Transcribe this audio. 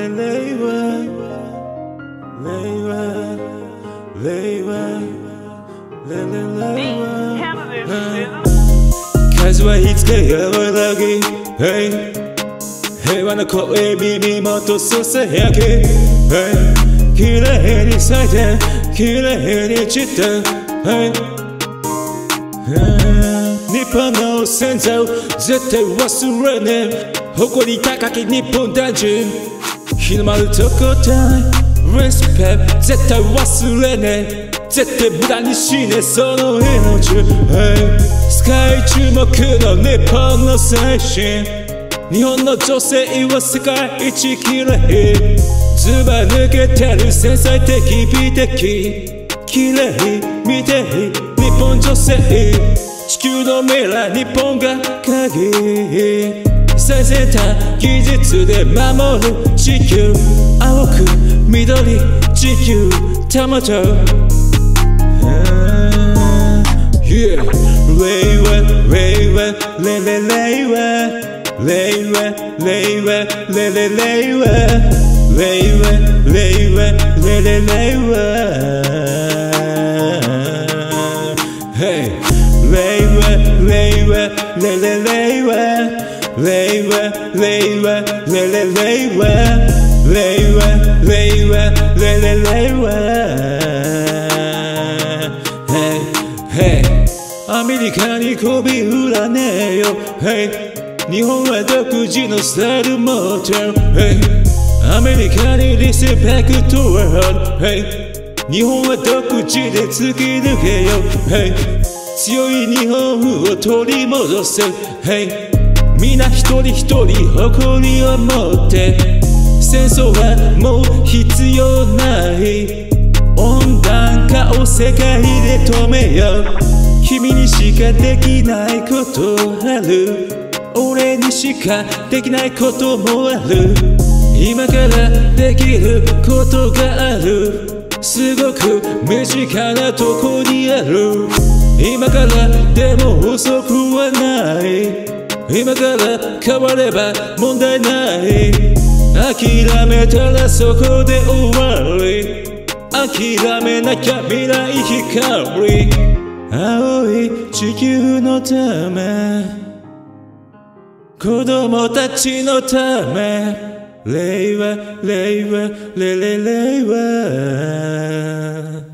数はいつか和らぎ、平和な声耳元ささやき、綺麗に咲いて綺麗に散った、日本の先祖絶対忘れねえ、誇り高き日本男児、日の丸と答えリスペクト絶対忘れねえ、絶対無駄にしねえその命、スカイ注目の日本の精神、日本の女性は世界一綺麗、ずば抜けてる繊細的美的、綺麗見て日本女性、地球の未来日本が鍵、最先端技術で守る地球、青く緑地球玉と、令和令和令和令和令和令和令和令和令和令和令和令和令和令和令和令和令和令和アメリカに媚び売らねえよ、日本は独自のスタイル持ってる、アメリカにリスペクトは日本は独自で突き抜けよ、強い日本を取り戻せ、皆一人一人誇りを持って、戦争はもう必要ない、温暖化を世界で止めよう、君にしかできないことある、俺にしかできないこともある、今からできることがある、すごく身近なとこにある、今からでも遅くはない、今から変われば問題ない、諦めたらそこで終わり、諦めなきゃ未来光、青い地球のため子供たちのため、令和令和令和